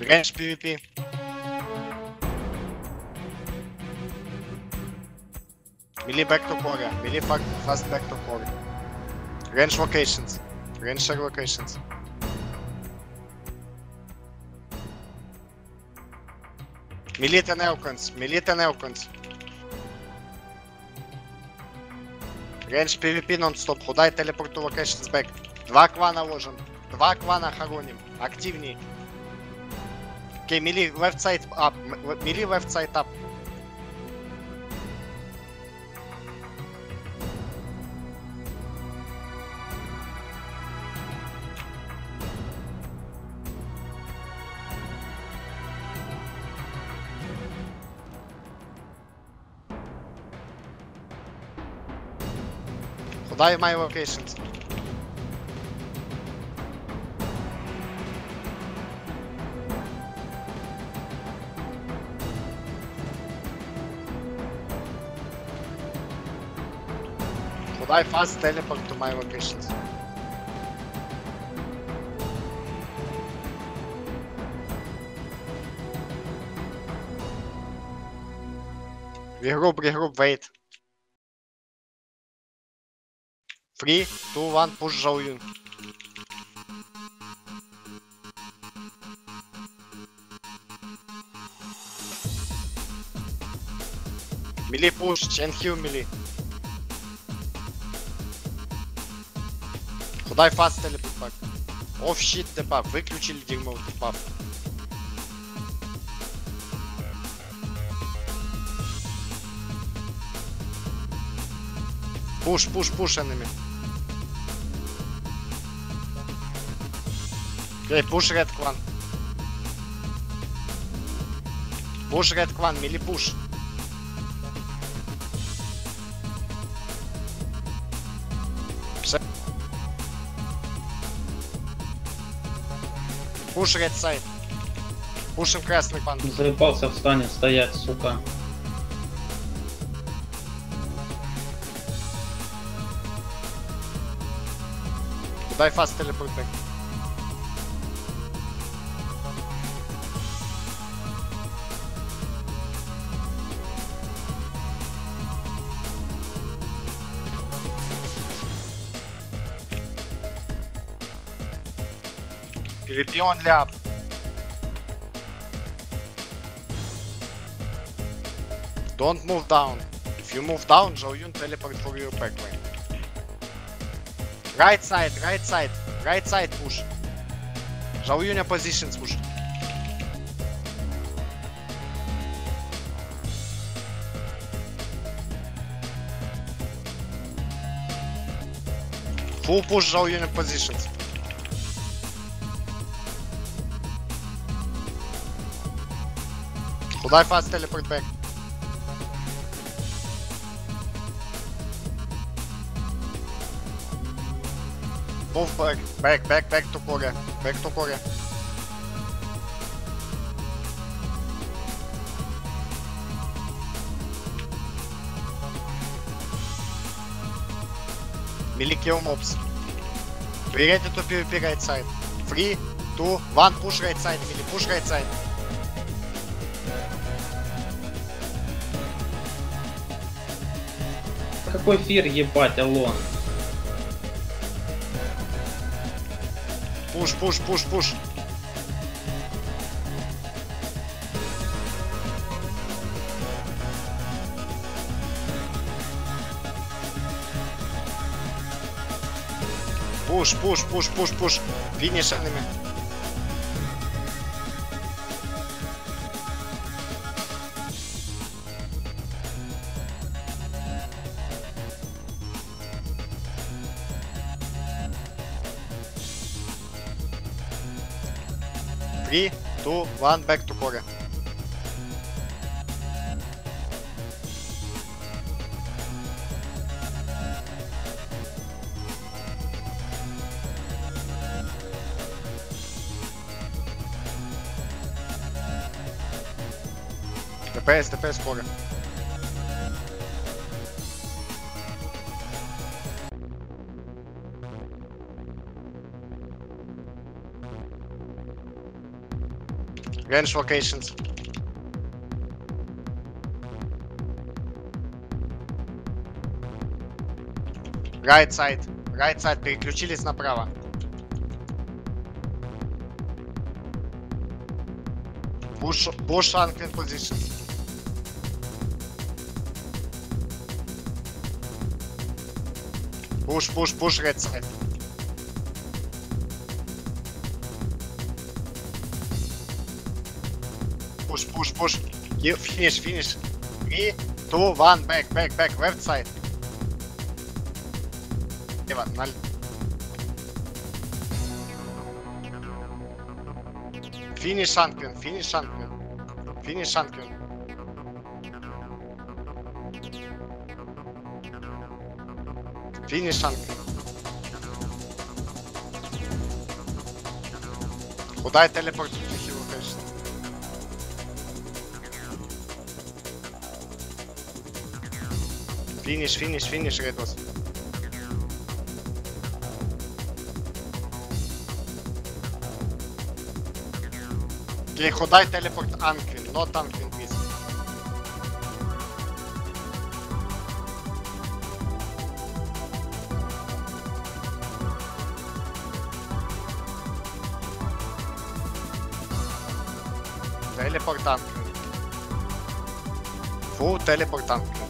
Range PvP. Melee back to core. Melee fast back to core. Range locations. Range share locations. Melee 10 Elkons. Melee 10 Elkons. Range PvP нон-стоп. Худай телепорту locations back. 2 клана ложим. 2 клана хороним. Активней. Окей, melee left side up. Melee left side up. Худай my locations. Худай fast teleport to my locations. Regroup, wait. 3, 2, 1, push Zhao Yun. Melee push, chain heal melee. Худай fast teleport back. Off shit дебаф, выключили дерьмо дебаф. Push enemy. Okay, push red clan. Push red clan, melee push. Push red side. Пушим красный клан. Заебался в стане стоять, сука. Дай fast teleport back. PvP only up. Don't move down. If you move down, Zhao Yun teleport for your backline. Right side push. Zhao Yun positions push. Full push Zhao Yun positions. Худай fast teleport back. Move back to core. Back to core. Melee kill mobs. Be ready to PvP right side. 3, 2, 1, push right side, melee, push right side. Какой фир, ебать, алло. Push. Push. Finish enemy. Three, 2, 1, back to core. ДПС core. Range locations. Right side, переключились направо. Push unclean position. Push red side. Push. Finish. 3, 2, 1, back, left side. Finish unclean. Finish unclean. Куда телепорт хил локейшн? Finish red was. Okay, Hodai teleport unclean, not unclean, please. Teleport unclean. Full teleport unclean.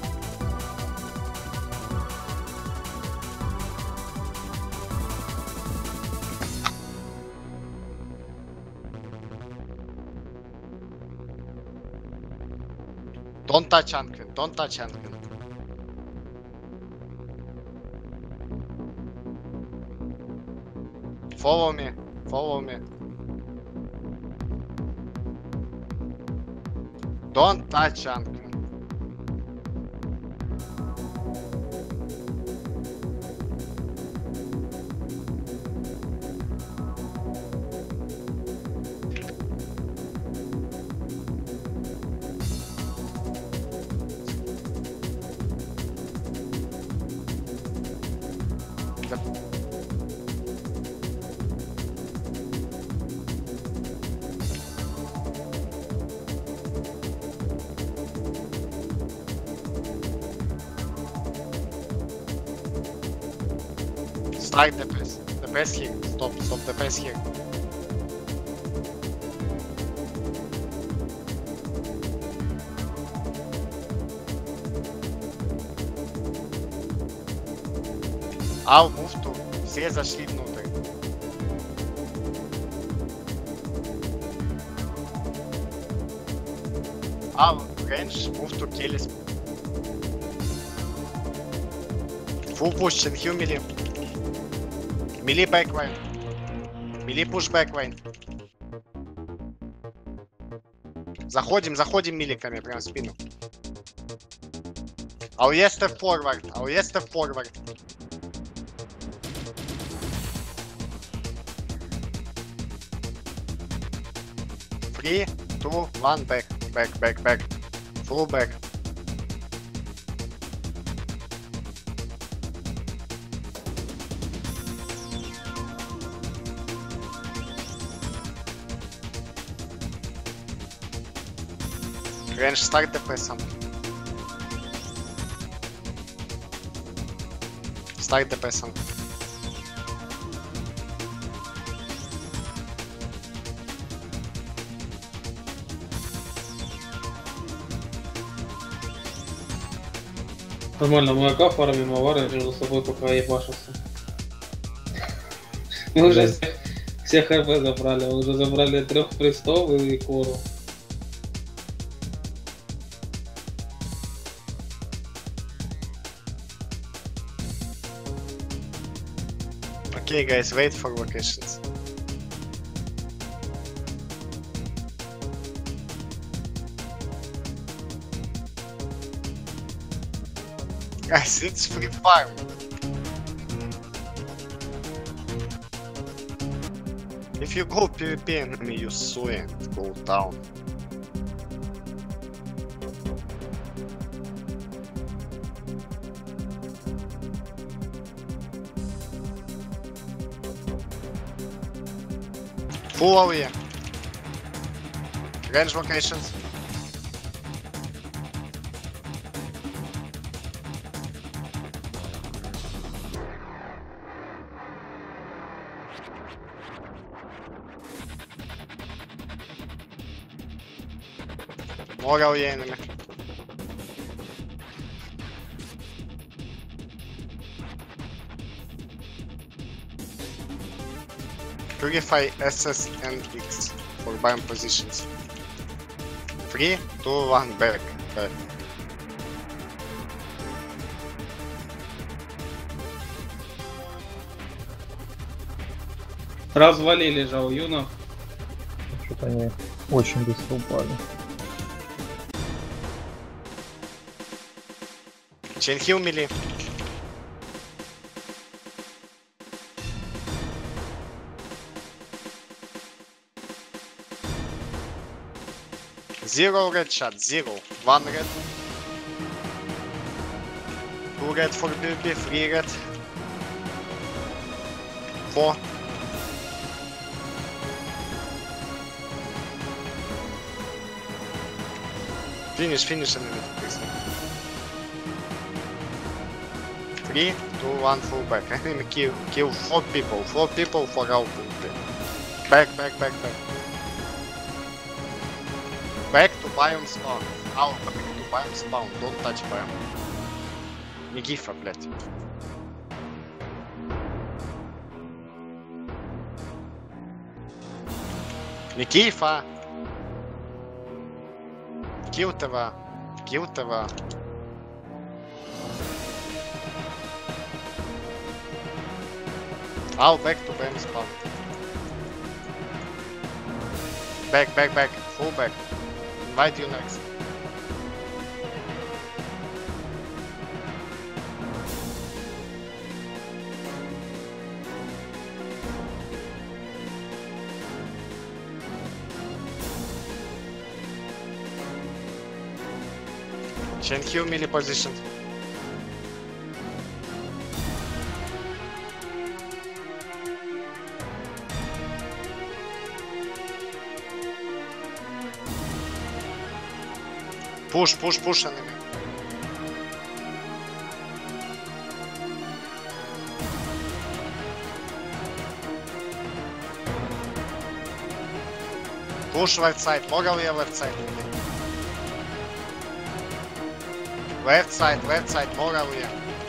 Don't touch unclean. Follow me. Don't touch unclean. Start the press here. Stop the press here. I'll move to. Все зашли внутрь. I'll range, move to kills. Full push and heal melee. Melee backline. Melee push backline. Заходим миликами прям в спину. Ауе step forward. 3, 2, 1, back. Full back. Range start DPS. Start DPS. Нормально, мы АК фармим, а вары между собой пока ебашатся. Мы уже всех ХП забрали, мы уже забрали 3 престов и кору. Okay guys, wait for locations. Guys, it's free farm. If you go PvP enemy, you swear, go down. Full AOE. Range locations. More away enemy. Purify SS and X for biome positions. 3, 2, 1, back. Развалили же у юнов. Что-то они очень быстро упали. Chain heal melee. Zero red shot, 0. 1 red. 2 red for BB, 3 red. 4. Finish enemy, please. 3, 2, 1, full back. Enemy kill 4 people for our BB. Back. Back to biome spawn. Out, back to biome spawn. Don't touch biome. Никифа, блядь. Никифа! Kill TV. Out, back to biome spawn. Back. Full back. Invite you next. Chain heal melee position. Push enemy. Push left side, more away left side. Left side, more away.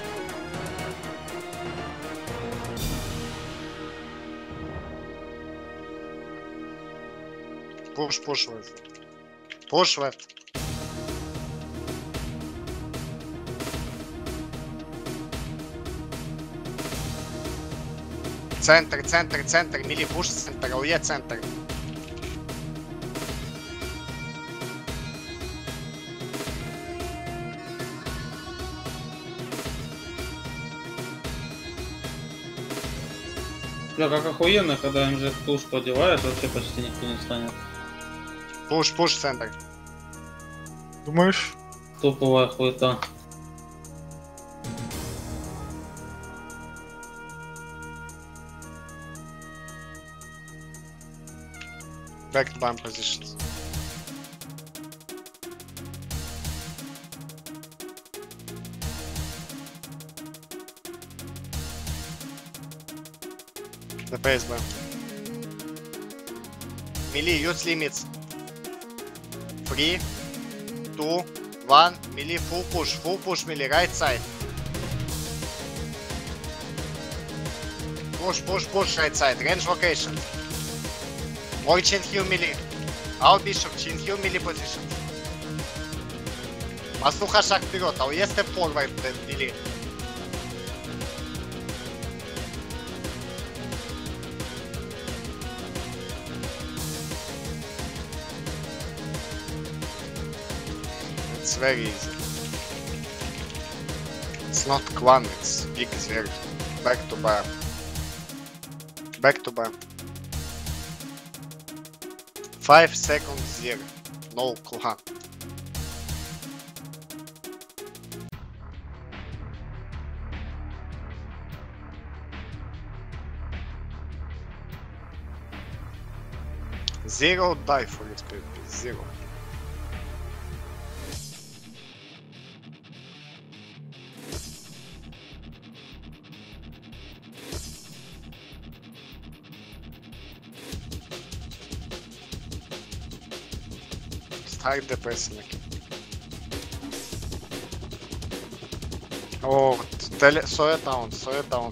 Push left. Push left. Центр, мили пуш центр, АУЕ центр. Бля, как охуенно, когда МЖ тушку одеваешь, вообще почти никто не станет. Пуш центр. Думаешь? Топовая хуета. Back to bomb positions. The base bomb. Melee, use limits. 3, 2, 1, melee, full push melee, right side. Push right side, range location. More chain heal melee. Our bishop, chain heal melee position. Маслуха шаг вперед, а уезд step forward melee. It's very easy. It's not clan, it's big zerg. Back to bar. Back to bar. 5 seconds zero. No clan. Zero die for this PvP. Zero. Start the pressing. О, Соя таун, Соя таун.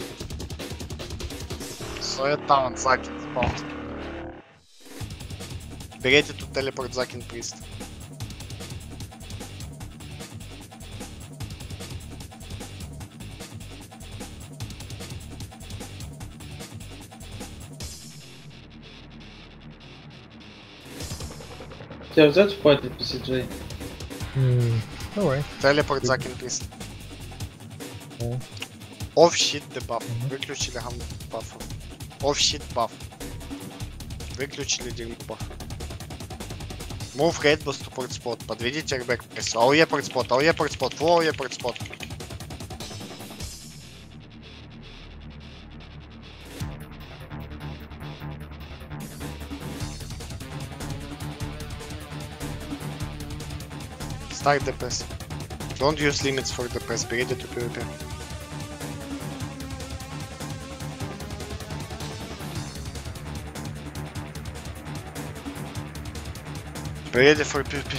Соя таун, Закин спаун. Берете тут телепорт Закин Прист. Тебя взять в пати PCJ? Давай. Телепорт Закин Прист. О. Off shit дебаф. Мгм. Выключили гамма бафа. Off shit баф. Выключили дерьмо баф. Move red boost to port spot. Подведите рбэк пресс. АОЕ порт спот, АОЕ порт спот, фу АОЕ порт спот. Start the press. Don't use limits for the press. Be ready to PvP. Be ready for PvP.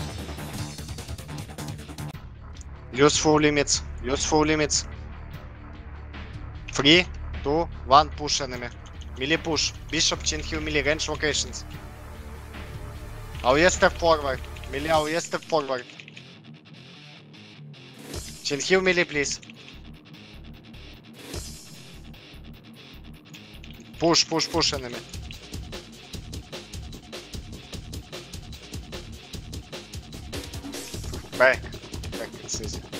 Use full limits. Use full limits. 3, 2, 1, push enemy. Melee push. Bishop, Chin Hill, melee, range locations. AOE step forward. Melee, AOE step forward. Chin Hill, melee, please. Push, push, push enemy. Back. Back, it's easy.